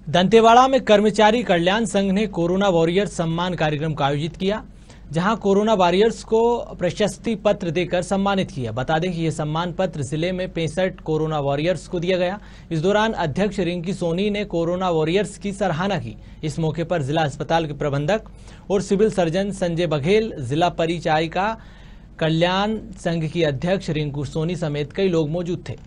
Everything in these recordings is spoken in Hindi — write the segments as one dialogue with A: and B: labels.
A: दंतेवाड़ा में कर्मचारी कल्याण संघ ने कोरोना वॉरियर सम्मान कार्यक्रम का आयोजित किया, जहां कोरोना वॉरियर्स को प्रशस्ति पत्र देकर सम्मानित किया। बता दें कि यह सम्मान पत्र जिले में 65 कोरोना वॉरियर्स को दिया गया। इस दौरान अध्यक्ष रिंकी सोनी ने कोरोना वॉरियर्स की सराहना की। इस मौके पर जिला अस्पताल के प्रबंधक और सिविल सर्जन संजय बघेल, जिला परिचारिका कल्याण संघ की अध्यक्ष रिंकू सोनी समेत कई लोग मौजूद थे।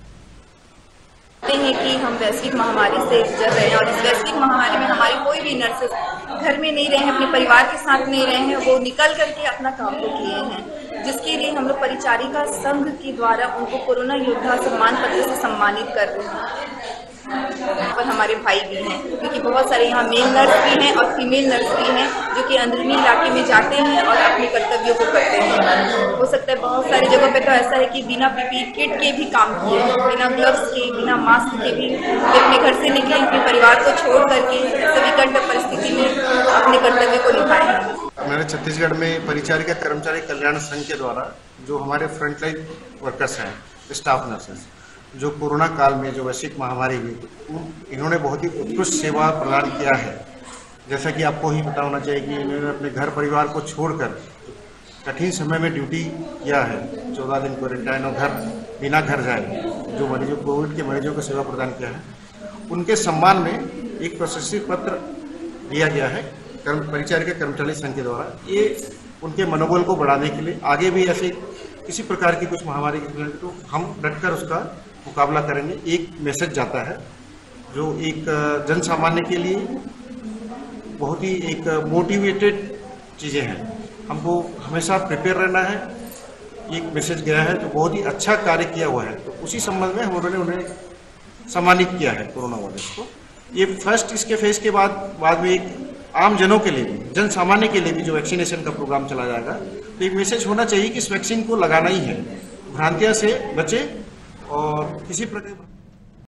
B: हैं कि हम वैश्विक महामारी से गुजर रहे हैं और इस वैश्विक महामारी में हमारी कोई भी नर्सेस घर में नहीं रहे हैं, अपने परिवार के साथ नहीं रहे हैं, वो निकल करके अपना काम को किए हैं, जिसके लिए हम लोग परिचारिका संघ के द्वारा उनको कोरोना योद्धा सम्मान पत्र से सम्मानित कर रहे हैं। और हमारे भाई भी हैं, क्योंकि बहुत सारे यहाँ मेल नर्स भी हैं और फीमेल नर्स भी हैं जो कि अंदरूनी इलाके में जाते हैं और अपने कर्तव्यों को करते हैं। हो सकता है बहुत सारी जगह पे तो ऐसा है कि बिना पीपीई किट के भी काम किए हैं, बिना ग्लव्स के, बिना मास्क के भी वे अपने घर से निकले, अपने परिवार को छोड़ करके ऐसे विकट परिस्थिति में अपने कर्तव्य को निभाए हैं।
C: हमारे छत्तीसगढ़ में परिचारिका कर्मचारी कल्याण संघ के द्वारा जो हमारे फ्रंटलाइन वर्कर्स हैं, स्टाफ नर्सेस, जो कोरोना काल में जो वैश्विक महामारी हुई, इन्होंने बहुत ही उत्कृष्ट सेवा प्रदान किया है। जैसा कि आपको ही पता होना चाहिए कि इन्होंने अपने घर परिवार को छोड़कर कठिन समय में ड्यूटी किया है, 14 दिन क्वारंटाइन और बिना घर जाए जो मरीजों कोविड के मरीजों को सेवा प्रदान किया है, उनके सम्मान में एक प्रशस्ति पत्र दिया गया है परिचारिका कर्मचारी संघ के द्वारा। ये उनके मनोबल को बढ़ाने के लिए आगे भी ऐसे किसी प्रकार की कुछ महामारी तो हम डटकर उसका मुकाबला करेंगे। एक मैसेज जाता है जो एक जन सामान्य के लिए बहुत ही एक मोटिवेटेड चीज़ें हैं। हमको हमेशा प्रिपेयर रहना है। एक मैसेज गया है तो बहुत ही अच्छा कार्य किया हुआ है, तो उसी संबंध में हम उन्होंने उन्हें सम्मानित किया है कोरोना वायरस को। ये फर्स्ट इसके फेज के बाद में एक आम जनों के लिए भी, जन सामान्य के लिए भी जो वैक्सीनेशन का प्रोग्राम चला जाएगा, तो एक मैसेज होना चाहिए कि इस वैक्सीन को लगाना ही है, भ्रांतियां से बचे और किसी प्रकार